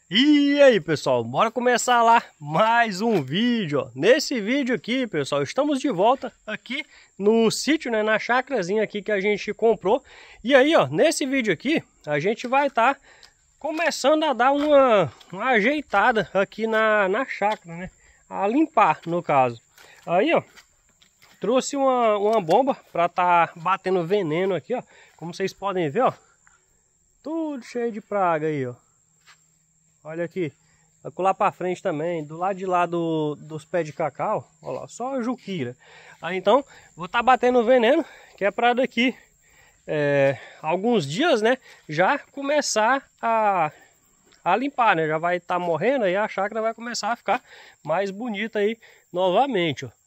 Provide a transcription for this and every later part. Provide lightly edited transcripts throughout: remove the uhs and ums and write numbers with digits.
E aí, pessoal, bora começar lá mais um vídeo, ó. Nesse vídeo aqui, pessoal, estamos de volta aqui no sítio, né, na chácarazinha aqui que a gente comprou. E aí, ó, nesse vídeo aqui, a gente vai estar começando a dar uma ajeitada aqui na chácara, né, a limpar, no caso. Aí, ó, trouxe uma bomba para estar batendo veneno aqui, ó. Como vocês podem ver, ó, tudo cheio de praga aí, ó. Olha aqui, lá para frente também, do lado de lá dos pés de cacau, olha lá, só a juquira. Aí então, vou estar batendo veneno, que é para daqui alguns dias, né, já começar a limpar, né, já vai estar morrendo, aí a chácara vai começar a ficar mais bonita aí novamente, ó.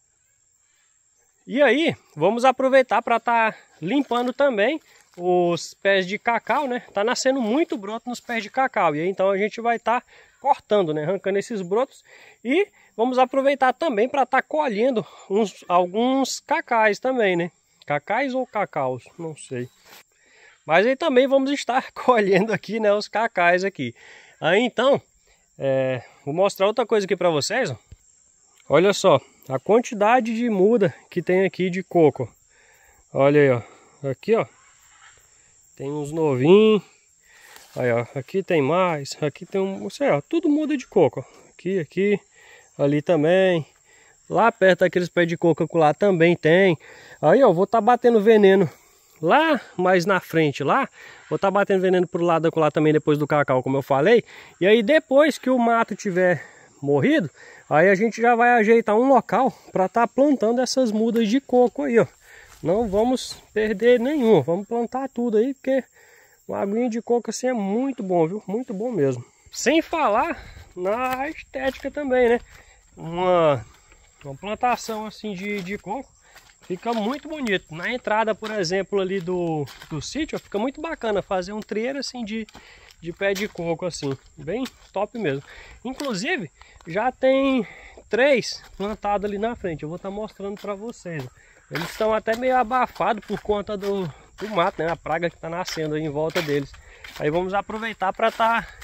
E aí, vamos aproveitar para estar limpando também os pés de cacau, né? Tá nascendo muito broto nos pés de cacau. E aí, então a gente vai estar cortando, né? Arrancando esses brotos. E vamos aproveitar também para estar colhendo alguns cacais também, né? Cacais ou cacaus, não sei. Mas aí também vamos estar colhendo aqui, né? Os cacais aqui. Aí então, vou mostrar outra coisa aqui para vocês, ó. Olha só, a quantidade de muda que tem aqui de coco. Olha aí, ó. Aqui, ó. Tem uns novinhos. Aí, ó. Aqui tem mais. Aqui tem um... Sei, ó. Tudo muda de coco. Aqui. Ali também. Lá perto daqueles pés de coco lá também tem. Aí, ó. Vou estar batendo veneno lá mais na frente lá. Vou estar batendo veneno pro lado lá também depois do cacau, como eu falei. E aí depois que o mato tiver morrido, aí a gente já vai ajeitar um local para estar plantando essas mudas de coco aí, ó. Não vamos perder nenhum, vamos plantar tudo aí, porque uma aguinha de coco assim é muito bom, viu? Muito bom mesmo. Sem falar na estética também, né? Uma plantação assim de coco fica muito bonito. Na entrada, por exemplo, ali do sítio, fica muito bacana fazer um trieiro assim de pé de coco assim, bem top mesmo. Inclusive, já tem 3 plantados ali na frente, eu vou estar mostrando para vocês. Eles estão até meio abafados por conta do mato, né? A praga que está nascendo aí em volta deles. Aí vamos aproveitar para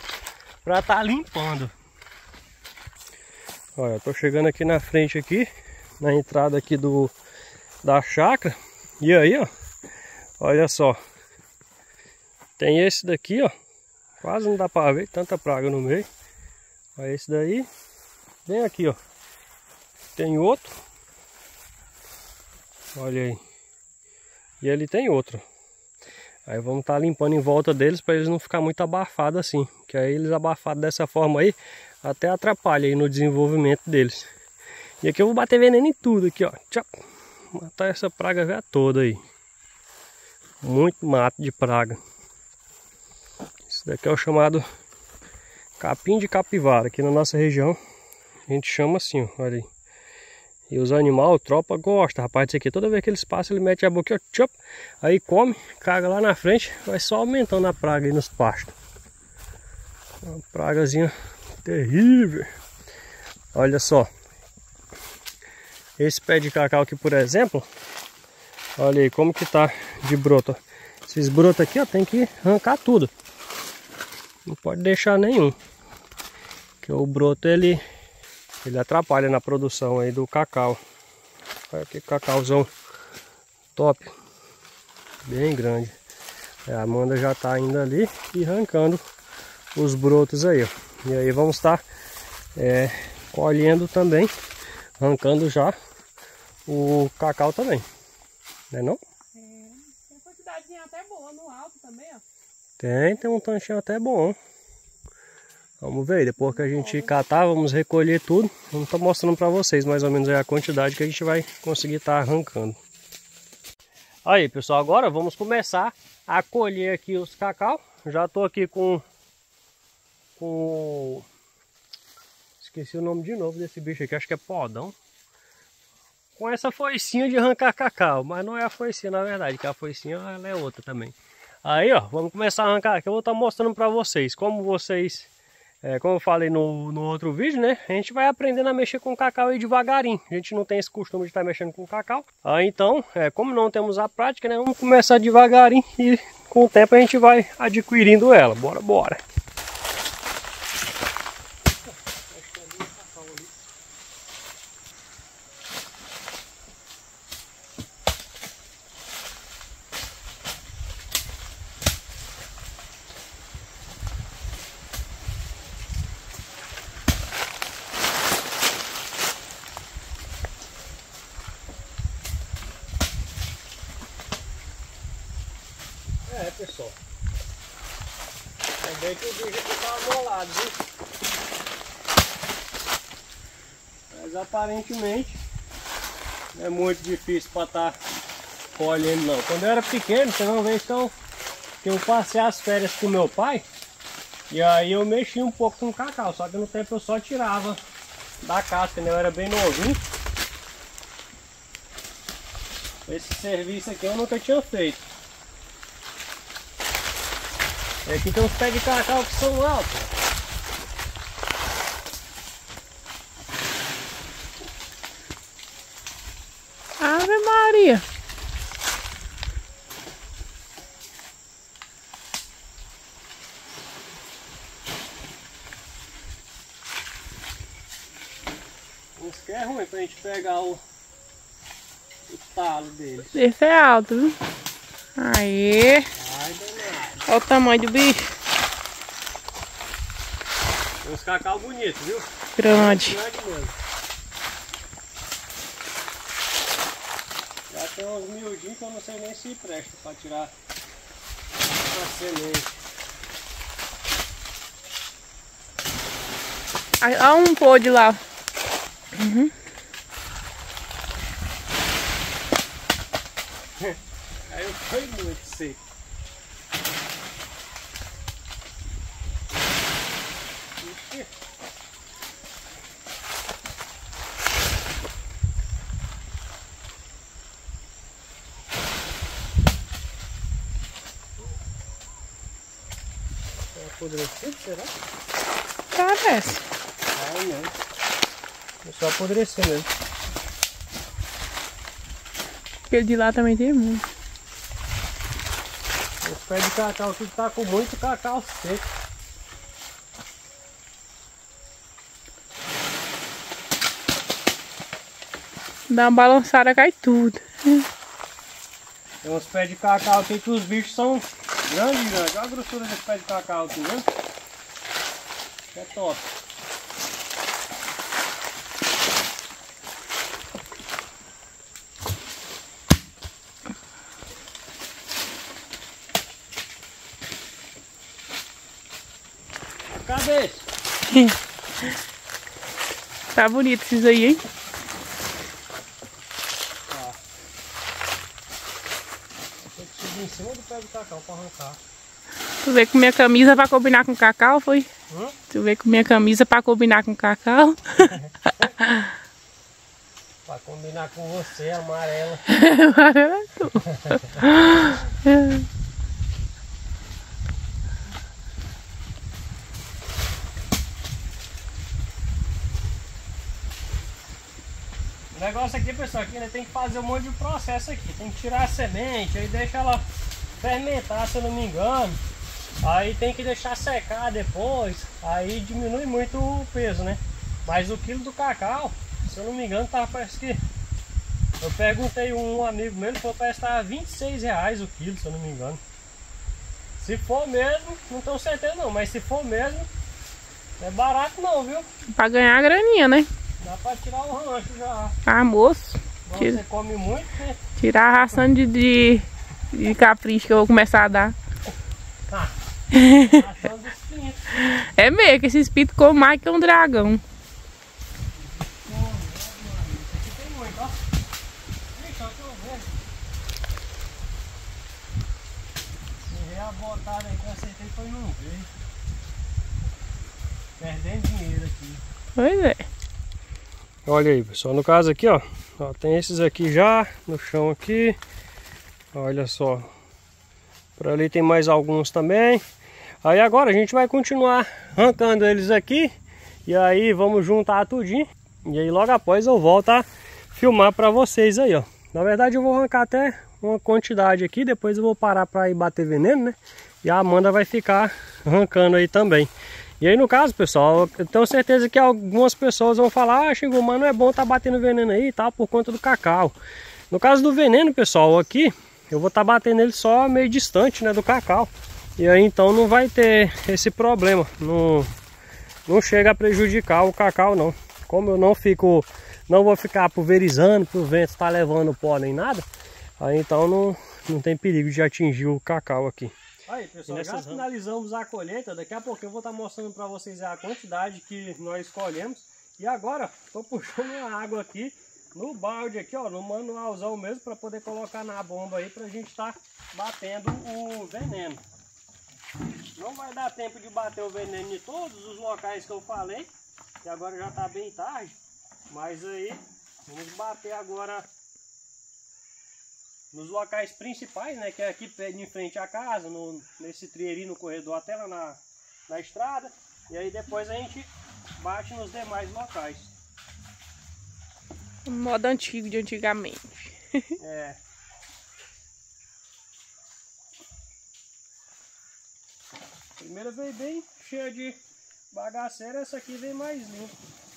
tá limpando. Olha, eu tô chegando aqui na frente aqui, na entrada aqui da chácara. E aí, ó, olha só. Tem esse daqui, ó. Quase não dá para ver, tanta praga no meio. Olha esse daí. Vem aqui, ó. Tem outro. Olha aí. E ali tem outro. Aí vamos estar limpando em volta deles para eles não ficar muito abafados assim. Que aí eles abafados dessa forma aí até atrapalha aí no desenvolvimento deles. E aqui eu vou bater veneno em tudo aqui, ó. Tchau. Matar essa praga velha toda aí. Muito mato de praga. Esse daqui é o chamado capim de capivara. Aqui na nossa região a gente chama assim, ó. Olha aí. E os animais, a tropa gosta, rapaz, disso aqui. Toda vez que eles passam, ele mete a boca, ó, tchup, aí come, caga lá na frente, vai só aumentando a praga aí nos pastos. Uma pragazinha terrível. Olha só. Esse pé de cacau aqui, por exemplo, olha aí como que tá de broto. Esses brotos aqui, ó, tem que arrancar tudo. Não pode deixar nenhum. Porque o broto, ele atrapalha na produção aí do cacau. Olha que cacauzão top. Bem grande. A Amanda já tá indo ali e arrancando os brotos aí, ó. E aí vamos estar colhendo também, arrancando já o cacau também. Não é não? Tem uma quantidadezinha até boa no alto também, ó. Tem um tanchinho até bom. Vamos ver, depois que a gente catar, vamos recolher tudo. Vamos estar mostrando para vocês mais ou menos aí a quantidade que a gente vai conseguir estar arrancando. Aí, pessoal, agora vamos começar a colher aqui os cacau. Já estou aqui com... Esqueci o nome de novo desse bicho aqui, acho que é podão. Com essa foicinha de arrancar cacau, mas não é a foicinha na verdade, que a foicinha ela é outra também. Aí, ó, vamos começar a arrancar aqui. Eu vou estar mostrando para vocês como como eu falei no outro vídeo, né? A gente vai aprendendo a mexer com cacau aí devagarinho. A gente não tem esse costume de estar mexendo com cacau. Aí então, como não temos a prática, né? Vamos começar devagarinho e com o tempo a gente vai adquirindo ela. Bora. pessoal. É bem que o bicho aqui tá molado, viu? Mas aparentemente não é muito difícil para estar colhendo não. Quando eu era pequeno, você não vê então, que eu passei as férias com meu pai. E aí eu mexi um pouco com o cacau, só que no tempo eu só tirava da casca, né? Eu era bem novinho. Esse serviço aqui eu nunca tinha feito. E aqui tem uns pés de cacau que são altos. Ave Maria! Isso que é ruim pra gente pegar o talo deles. Esse é alto, viu? Aí. Ai, danado. Olha o tamanho do bicho. Tem uns cacau bonitos, viu? Grande. Grande mesmo. Já tem uns miudinhos que eu não sei nem se presta pra tirar a semente. Olha um pôde lá. Uhum. Aí foi muito seco. Ixi. Tá apodrecido, será? Parece. Ai, não. É só apodrecer mesmo. Aquele de lá também tem muito. Os pés de cacau aqui tá com muito cacau seco. Dá uma balançada, cai tudo. Tem uns pés de cacau aqui que os bichos são grandes. Olha a grossura desse pé de cacau aqui, viu? É top. Cadê esse? Tá bonito esses aí, hein? Tem que subir em cima do pé do cacau pra arrancar. Tu veio com minha camisa pra combinar com cacau, foi? Tu veio com minha camisa pra combinar com cacau? Pra combinar com você, amarela. Amarela é tu. O negócio aqui, pessoal, aqui né, tem que fazer um monte de processo aqui. Tem que tirar a semente, aí deixa ela fermentar, se eu não me engano. Aí tem que deixar secar depois. Aí diminui muito o peso, né? Mas o quilo do cacau, se eu não me engano, tá, parece que... Eu perguntei um amigo meu, ele falou que parece que tá R$26 o quilo, se eu não me engano. Se for mesmo, não tenho certeza não, mas se for mesmo, não é barato não, viu? Pra ganhar a graninha, né? Dá pra tirar o rancho já. Ah, moço. Você come muito, né? Tirar a ração de capricho que eu vou começar a dar. Ah, ração dos pintos. É meio que esse espírito come mais que um dragão. Aqui tem muito, ó. Ixi, ó, que eu vejo. Se vier a botada aí, com certeza foi não ver. Perdendo dinheiro aqui. Pois é. Olha aí, pessoal, no caso aqui, ó, tem esses aqui já no chão aqui. Olha só. Por ali tem mais alguns também. Aí agora a gente vai continuar arrancando eles aqui. E aí vamos juntar tudinho. E aí logo após eu volto a filmar pra vocês aí, ó. Na verdade eu vou arrancar até uma quantidade aqui. Depois eu vou parar pra ir bater veneno, né? E a Amanda vai ficar arrancando aí também. E aí no caso, pessoal, eu tenho certeza que algumas pessoas vão falar: ah, Xingu, mas não é bom tá batendo veneno aí e tal, por conta do cacau. No caso do veneno, pessoal, aqui eu vou estar batendo ele só meio distante, né, do cacau. E aí então não vai ter esse problema, não chega a prejudicar o cacau não. Como eu não vou ficar pulverizando pro vento estar levando pó nem nada, aí então não tem perigo de atingir o cacau aqui. Aí, pessoal, já finalizamos a colheita. Daqui a pouco eu vou estar mostrando para vocês a quantidade que nós escolhemos. E agora, estou puxando a água aqui no balde aqui, ó, no manualzão mesmo, para poder colocar na bomba aí, para a gente estar batendo o veneno. Não vai dar tempo de bater o veneno em todos os locais que eu falei, que agora já está bem tarde. Mas aí, vamos bater agora nos locais principais, né, que é aqui em frente à casa, nesse trieiro no corredor até lá na estrada. E aí depois a gente bate nos demais locais. O modo antigo de antigamente. É. A primeira veio bem cheia de bagaceira, essa aqui vem mais limpa.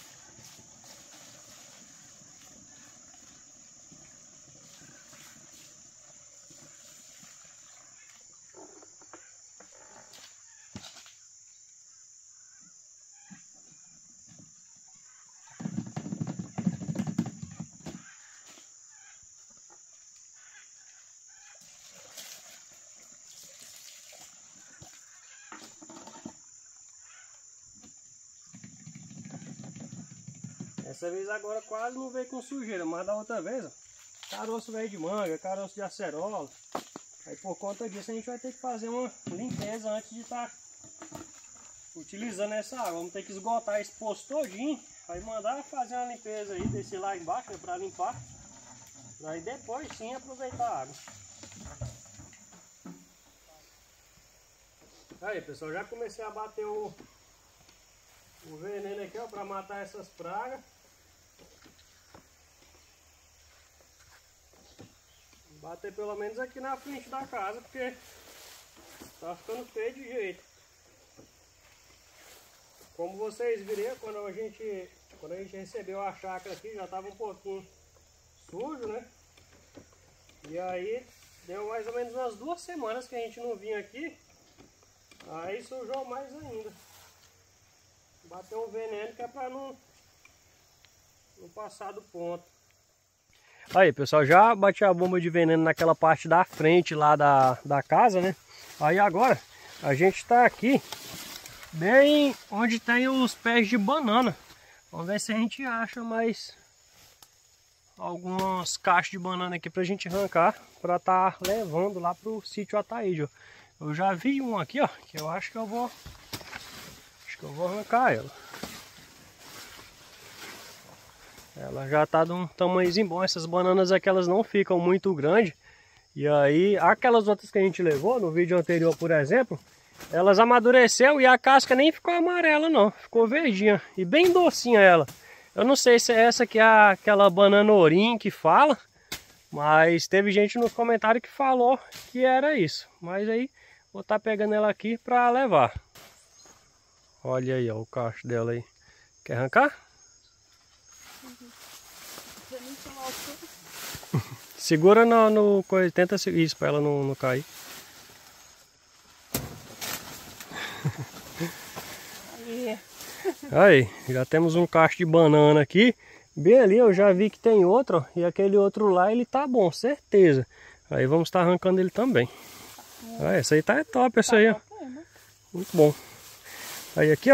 Dessa vez agora quase não veio com sujeira, mas da outra vez, ó, caroço veio de manga, caroço de acerola. Aí por conta disso a gente vai ter que fazer uma limpeza antes de estar utilizando essa água. Vamos ter que esgotar esse poço todinho, aí mandar fazer uma limpeza aí, descer lá embaixo, né, para limpar. Aí depois sim aproveitar a água. Aí pessoal, já comecei a bater o veneno aqui, ó, para matar essas pragas. Bater pelo menos aqui na frente da casa, porque tá ficando feio de jeito. Como vocês viram, quando a gente recebeu a chácara aqui, já estava um pouquinho sujo, né? E aí deu mais ou menos umas 2 semanas que a gente não vinha aqui. Aí sujou mais ainda. Bateu um veneno que é para não passar do ponto. Aí pessoal, já bati a bomba de veneno naquela parte da frente lá da casa, né? Aí agora a gente está aqui bem onde tem os pés de banana. Vamos ver se a gente acha mais alguns cachos de banana aqui pra gente arrancar, para estar levando lá pro sítio Ataíde. Eu já vi um aqui, ó, que eu acho que eu vou arrancar ela. Ela já tá de um tamanhozinho bom. Essas bananas aqui elas não ficam muito grandes. E aí, aquelas outras que a gente levou no vídeo anterior, por exemplo, elas amadureceu e a casca nem ficou amarela não, ficou verdinha e bem docinha ela. Eu não sei se é essa que é aquela banana Orim que fala, mas teve gente nos comentários que falou que era isso. Mas aí, vou estar pegando ela aqui para levar. Olha aí, ó, o cacho dela aí. Quer arrancar? Segura no coisa, tenta isso para ela não cair. Aí, já temos um cacho de banana aqui. Bem ali, eu já vi que tem outro, ó, e aquele outro lá ele tá bom, certeza. Aí vamos estar arrancando ele também. Ah, essa aí tá top, essa aí, ó. Muito bom. Aí aqui, ó.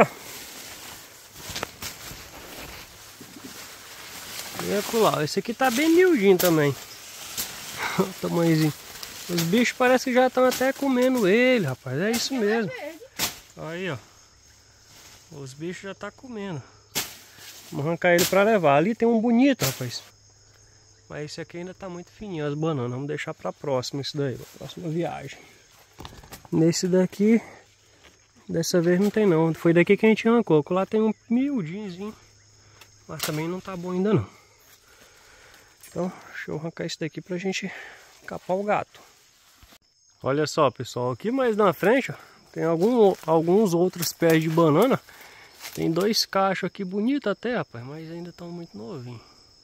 E pro lado. Esse aqui tá bem miudinho também. O tamanhozinho. Os bichos parecem que já estão até comendo ele, rapaz. É isso mesmo. Aí, ó. Os bichos já tá comendo. Vamos arrancar ele pra levar. Ali tem um bonito, rapaz. Mas esse aqui ainda tá muito fininho, as bananas. Vamos deixar pra próxima isso daí, pra próxima viagem. Nesse daqui, dessa vez não tem não. Foi daqui que a gente arrancou. Lá tem um miudinhozinho. Mas também não tá bom ainda não. Então, deixa eu arrancar isso daqui pra gente capar o gato. Olha só, pessoal, aqui mais na frente, ó, tem alguns outros pés de banana. Tem 2 cachos aqui bonitos até, rapaz, mas ainda estão muito novinhos.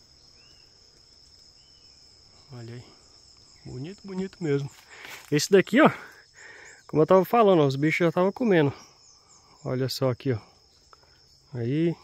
Olha aí. Bonito, bonito mesmo. Esse daqui, ó, como eu tava falando, ó, os bichos já estavam comendo. Olha só aqui, ó. Aí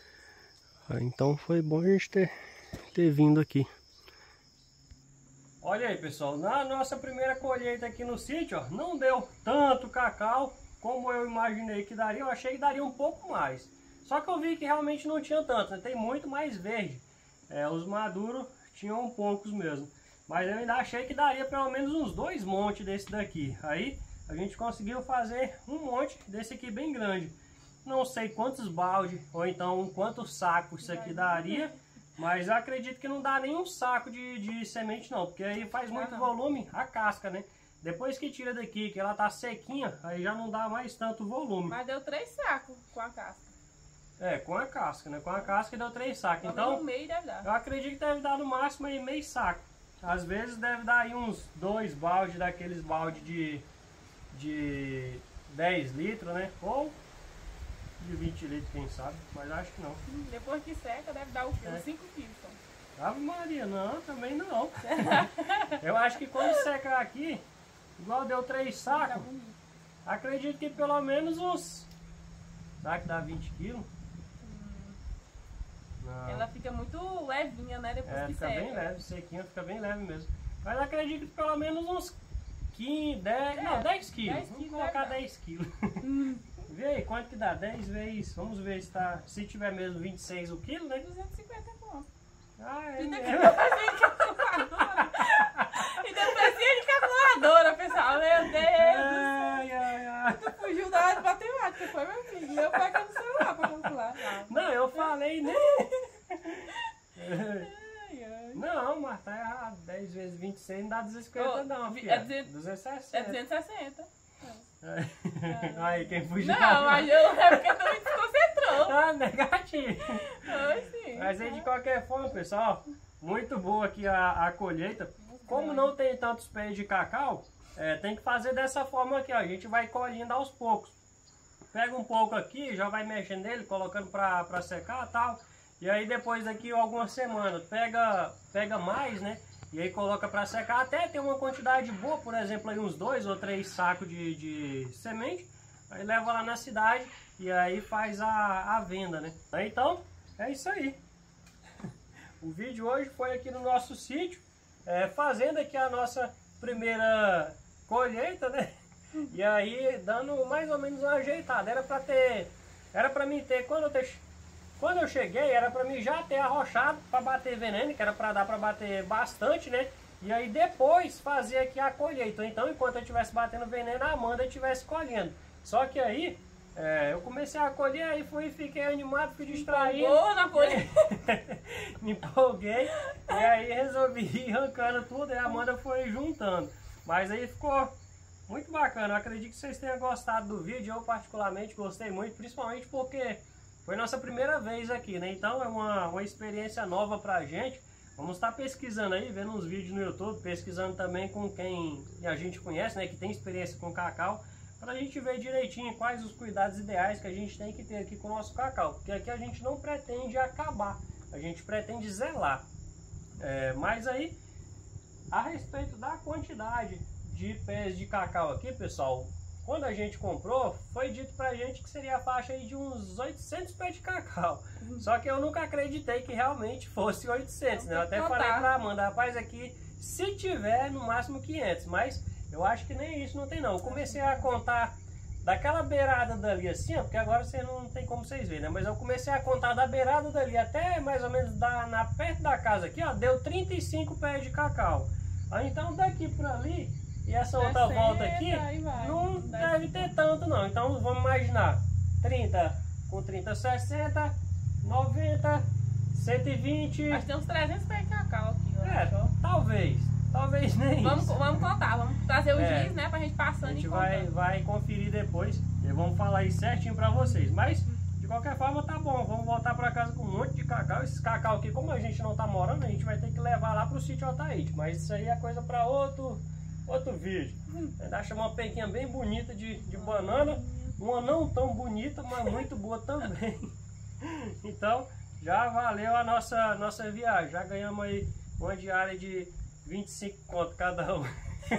então foi bom a gente ter vindo aqui. Olha aí, pessoal, na nossa primeira colheita aqui no sítio, ó, não deu tanto cacau como eu imaginei que daria. Eu achei que daria um pouco mais. Só que eu vi que realmente não tinha tanto, né? Tem muito mais verde. Os maduros tinham poucos mesmo. Mas eu ainda achei que daria pelo menos uns 2 montes desse daqui. Aí a gente conseguiu fazer um monte desse aqui bem grande. Não sei quantos balde ou então quantos sacos isso aqui daria. Mas eu acredito que não dá nem um saco de semente não. Porque aí faz muito volume a casca, né? Depois que tira daqui, que ela tá sequinha, aí já não dá mais tanto volume. Mas deu 3 sacos com a casca. Com a casca, né? Com a casca deu 3 sacos. Então, no meio deve dar. Eu acredito que deve dar no máximo aí meio saco. Às vezes deve dar aí uns 2 baldes daqueles balde de 10 litros, né? Ou de 20 litros, quem sabe. Mas acho que não. Depois que seca, deve dar uns 5 quilos. Ave Maria, não, também não. Eu acho que quando secar aqui, igual deu 3 sacos, acredito que pelo menos uns... Será que dá 20 quilos? Não. Ela fica muito levinha, né? Depois que fica seca. bem leve, sequinha, fica bem leve mesmo. Mas acredito que pelo menos uns 15, 10, não, 10 quilos. 10 Vamos colocar 10 quilos. Vê aí, quanto que dá? 10 vezes, vamos ver se tá, se tiver mesmo 26 o quilo, né? 250 conto. É mesmo. E deu precinho de calculadora, pessoal. Meu Deus do céu. Tu fugiu da área de matemática, foi, meu filho? E eu pegando o celular pra calcular. Não, eu falei, né? Não, mas tá errado. 10 vezes 26 não dá 250 não, filho. É 260. É 260. Aí, quem fugiu? Não, mas eu é porque tu me desconcentrou. Negativo. Sim. Mas aí, de qualquer forma, pessoal, muito boa aqui a colheita. Como não tem tantos pés de cacau, tem que fazer dessa forma aqui, ó. A gente vai colhendo aos poucos. Pega um pouco aqui, já vai mexendo nele, colocando pra secar e tal. E aí depois daqui algumas semanas, pega mais, né? E aí coloca pra secar até ter uma quantidade boa, por exemplo, aí uns 2 ou 3 sacos de semente. Aí leva lá na cidade e aí faz a venda, né? Então, é isso aí. O vídeo hoje foi aqui no nosso sítio, fazendo aqui a nossa primeira colheita, né? E aí dando mais ou menos uma ajeitada. Era pra mim ter, quando eu cheguei, era pra mim já ter arrochado pra bater veneno, que era pra dar pra bater bastante, né? E aí depois fazer aqui a colheita. Então, enquanto eu estivesse batendo veneno, a Amanda estivesse colhendo. Só que aí, eu comecei a colher, aí fiquei animado, fui distraído. Na colheita. Me empolguei, e aí resolvi ir arrancando tudo, e a Amanda foi juntando. Mas aí ficou muito bacana. Eu acredito que vocês tenham gostado do vídeo. Eu particularmente gostei muito, principalmente porque foi nossa primeira vez aqui, né? Então é uma experiência nova pra gente. Vamos estar pesquisando aí, vendo uns vídeos no YouTube, pesquisando também com quem a gente conhece, né? Que tem experiência com cacau, para a gente ver direitinho quais os cuidados ideais que a gente tem que ter aqui com o nosso cacau. Porque aqui a gente não pretende acabar, a gente pretende zelar. Mas aí, a respeito da quantidade de pés de cacau aqui, pessoal, quando a gente comprou, foi dito pra gente que seria a faixa aí de uns 800 pés de cacau. Só que eu nunca acreditei que realmente fosse 800, né? Eu até falei pra Amanda, rapaz, aqui se tiver no máximo 500, mas eu acho que nem isso não tem não. Eu comecei a contar daquela beirada dali assim, ó, porque agora você não tem como vocês verem, né? Mas eu comecei a contar da beirada dali até mais ou menos perto da casa aqui, ó, deu 35 pés de cacau. Aí então daqui pra ali e essa outra volta aqui não deve ter tanto não. Então vamos imaginar 30 com 30, 60, 90, 120. Acho que tem uns 300 pés de cacau aqui. Talvez nem vamos isso. Vamos contar, vamos trazer o giz, né, pra gente passando. A gente vai conferir depois e vamos falar aí certinho pra vocês. Mas de qualquer forma tá bom, vamos voltar pra casa com um monte de cacau. Esses cacau aqui, como a gente não tá morando, a gente vai ter que levar lá pro sítio Altaíde. Mas isso aí é coisa pra outro vídeo. Ainda achei uma penquinha bem bonita de banana, uma não tão bonita, mas muito boa também. Então já valeu a nossa viagem, já ganhamos aí uma diária de 25 conto cada um.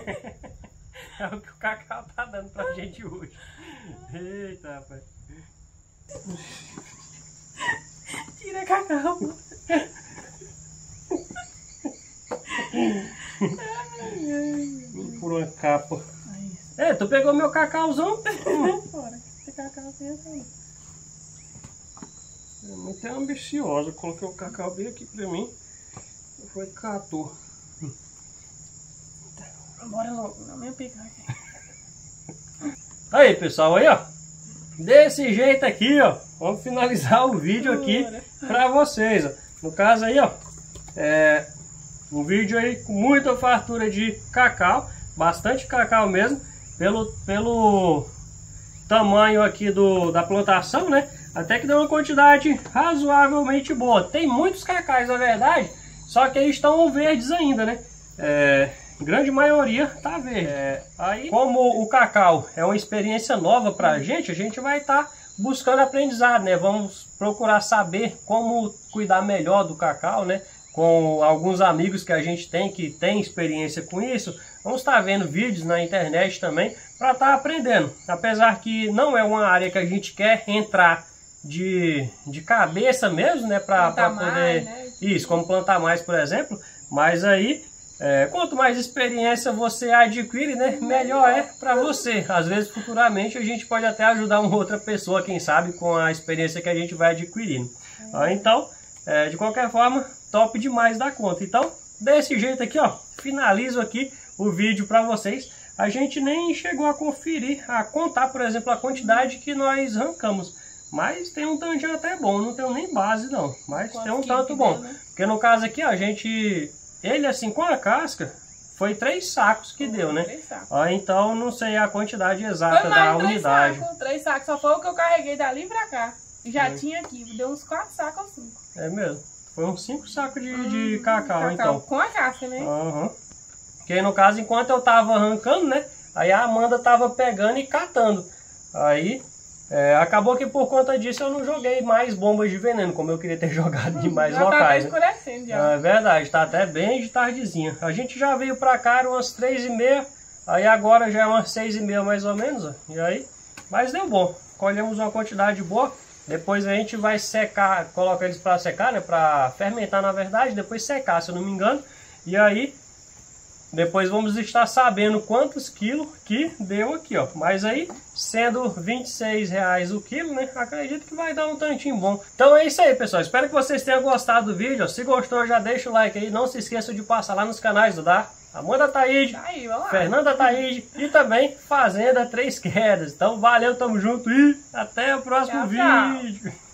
É o que o cacau tá dando pra gente hoje. Eita, rapaz. Tira cacau. capa. É, tu pegou meu cacauzão? Fora. Esse cacauzinho é também. É muito ambiciosa. Coloquei o cacau bem aqui pra mim. Foi catou. Bora logo, não me pegar aqui. Aí, pessoal, aí, ó. Desse jeito aqui, ó. Vamos finalizar o vídeo aqui pra vocês, ó. No caso aí, ó. É um vídeo aí com muita fartura de cacau. Bastante cacau mesmo. Pelo tamanho aqui da plantação, né? Até que deu uma quantidade razoavelmente boa. Tem muitos cacais, na verdade. Só que eles estão verdes ainda, né? Grande maioria tá verde. Aí, como o cacau é uma experiência nova pra gente, a gente vai estar buscando aprendizado, né? Vamos procurar saber como cuidar melhor do cacau, né? Com alguns amigos que a gente tem que tem experiência com isso. Vamos estar vendo vídeos na internet também para estar aprendendo. Apesar que não é uma área que a gente quer entrar de cabeça mesmo, né? Para poder... né? Isso, como plantar mais, por exemplo. Mas aí... quanto mais experiência você adquire, né, melhor é para você. Às vezes, futuramente, a gente pode até ajudar uma outra pessoa, quem sabe, com a experiência que a gente vai adquirindo. Então, de qualquer forma, top demais da conta. Então, desse jeito aqui, ó, finalizo aqui o vídeo para vocês. A gente nem chegou a conferir, a contar, por exemplo, a quantidade que nós arrancamos. Mas tem um tantinho até bom, não tenho nem base não, mas tem um tanto bom. Porque no caso aqui, ó, a gente... Ele assim com a casca foi 3 sacos que deu, né? 3 sacos. Então não sei a quantidade exata da unidade. 3 sacos, só foi o que eu carreguei dali pra cá. Já tinha aqui, deu uns 4 sacos ou 5. É mesmo? Foi uns 5 sacos de cacau, então. Com a casca, né? Porque aí no caso, enquanto eu tava arrancando, né? Aí a Amanda tava pegando e catando. Aí... acabou que por conta disso eu não joguei mais bombas de veneno, como eu queria ter jogado de mais locais. Já tá escurecendo já. É verdade, tá até bem de tardezinha. A gente já veio pra cá, eram umas 3h30, aí agora já é umas 6h30 mais ou menos, ó. E aí, mas deu bom, colhemos uma quantidade boa. Depois a gente vai secar, coloca eles pra secar, né, pra fermentar na verdade, depois secar, se eu não me engano. E aí... depois vamos estar sabendo quantos quilos que deu aqui, ó. Mas aí, sendo R$26 o quilo, né? Acredito que vai dar um tantinho bom. Então é isso aí, pessoal. Espero que vocês tenham gostado do vídeo. Se gostou, já deixa o like aí. Não se esqueça de passar lá nos canais do Amanda Taide, Fernanda Taide e também Fazenda Três Quedas. Então valeu, tamo junto e até o próximo vídeo.